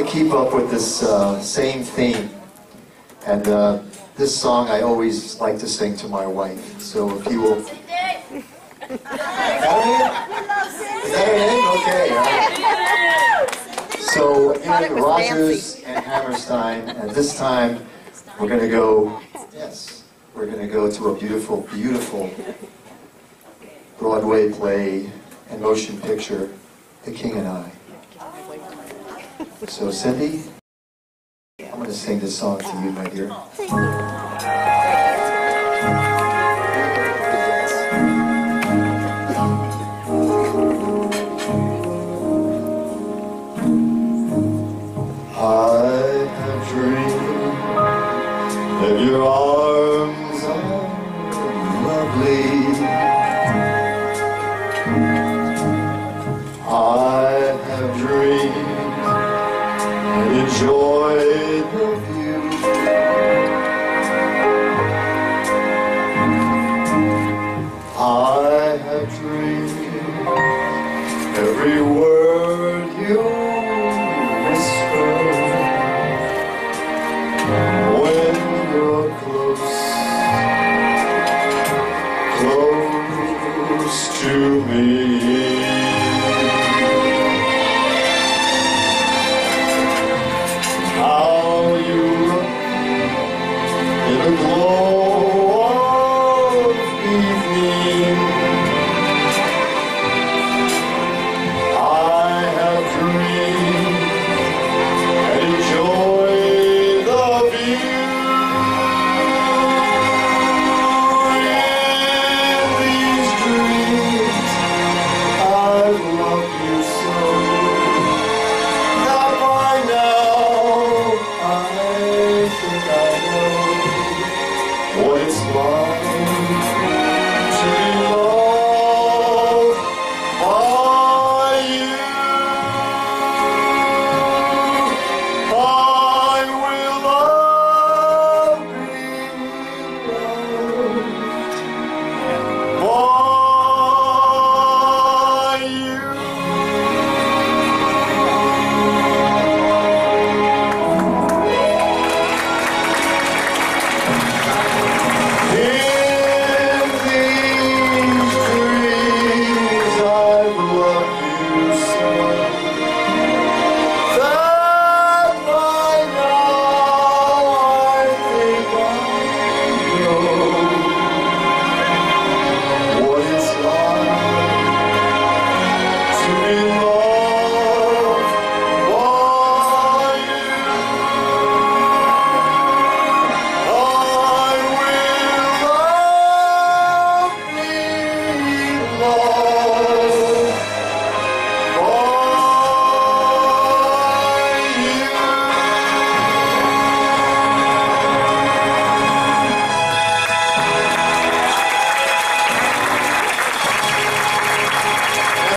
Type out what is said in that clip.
keep up with this same theme. And this song I always like to sing to my wife. So if you will... Is that her name? Okay. So in Rodgers and Hammerstein, and this time we're going to go, yes, we're going to go to a beautiful, beautiful Broadway play and motion picture, The King and I. So Cindy, I'm going to sing this song to you, my dear. I have dreamed that your arms are lovely. I have dreamed and enjoyed